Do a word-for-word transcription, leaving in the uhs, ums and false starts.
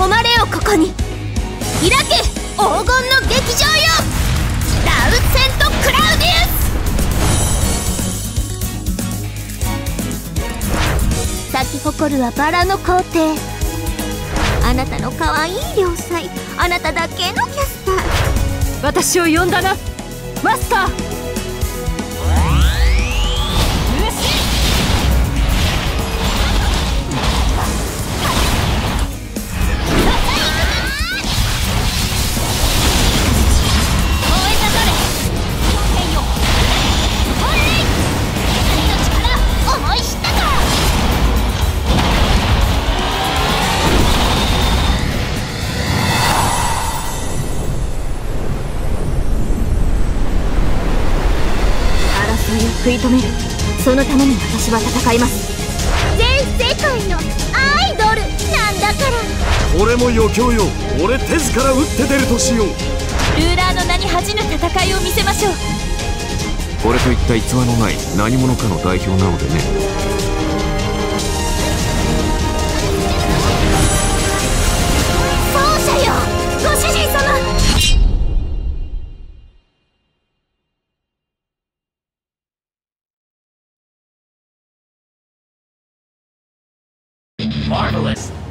誉れをここに開け黄金の劇場よ、ラウセント・クラウディウス。咲き誇るはバラの皇帝。あなたの可愛い良妻、あなただけのキャスター。 私を呼んだな、マスター。 食い止める、そのために私は戦います。全世界のアイドルなんだから。 俺も余興よ。俺手ずから打って出るとしよう。 ルーラーの名に恥じぬ戦いを見せましょう。 俺といった逸話のない何者かの代表なのでね。 奏者よ、ご主人様。 Marvelous!